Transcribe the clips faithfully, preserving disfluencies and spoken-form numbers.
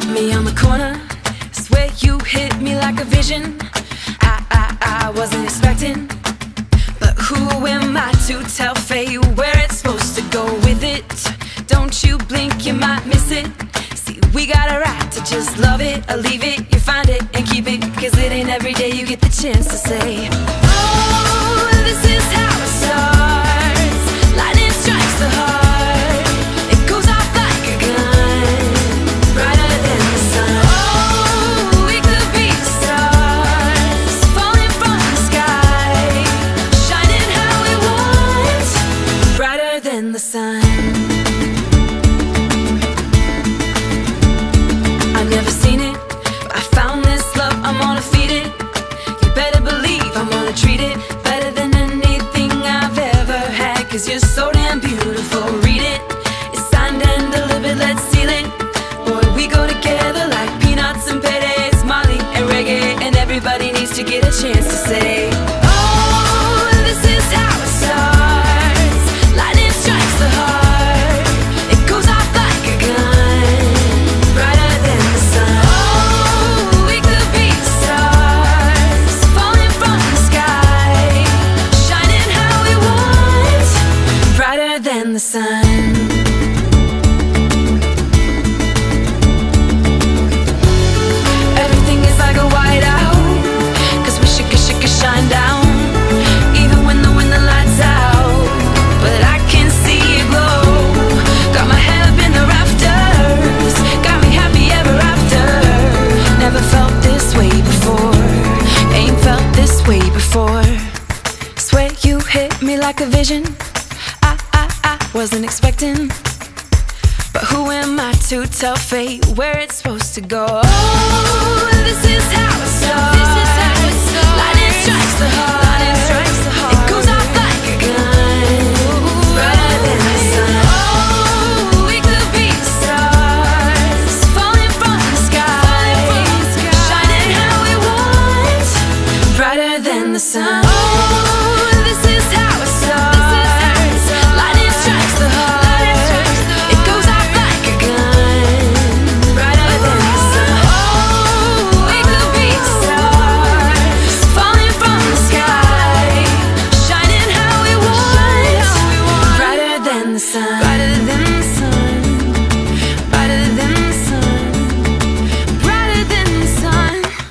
me on the corner, swear you hit me like a vision. I, I, I wasn't expecting, but who am I to tell fate where it's supposed to go with it? Don't you blink, you might miss it. See, we got a right to just love it or leave it. You find it and keep it, cause it ain't every day you get the chance to say, oh, this is how it starts. Lightning strikes the heart, it goes off like a gun, brighter than the sun. Oh, we could be stars, falling from the sky, shining how we want, brighter than the sun. I've never seen it, but I found this love, I'm gonna feed it. You better believe I'm gonna treat it better than anything I've ever had, cause you're so damn beautiful, read it. It's signed and delivered, let's seal it. Boy, we go together like peanuts and paydays, Molly and reggae, and everybody needs to get a chance to say, oh, this is how it starts. Lightning strikes the heart, it goes off like a gun, brighter than the sun. Oh, we could be stars, falling from the sky, shining how we want, brighter than the sun. Everything is like a whiteout, cause we should, should, should shine down, even when the when the lights out. But I can see it glow, got my head up in the rafters, got me happy ever after. Never felt this way before, ain't felt this way before. Swear you hit me like a vision. I, I, I wasn't expecting, but who am I to tell fate where it's supposed to go? Oh, this is how it starts. This is how it starts. Lightning strikes the heart. Lightning strikes the heart. It goes off like a gun, brighter than the sun. Oh, we could be stars, falling from the sky, shining how we want, brighter than the sun. Oh, this is how it starts. Lightning strikes the heart. It goes off like a gun, brighter than the sun. Oh, we could be stars, falling from the sky, shining how we want, brighter than the sun. Brighter than the sun, brighter than the sun, brighter than the sun.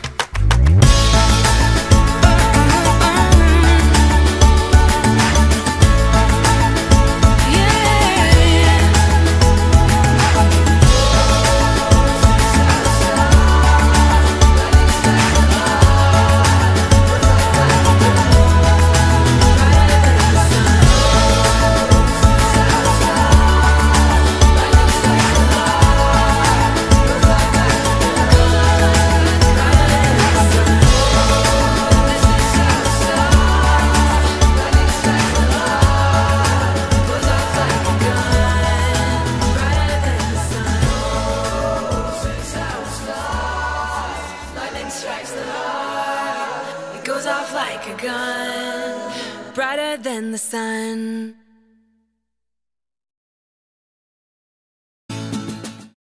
Strikes the heart, it goes off like a gun, brighter than the sun.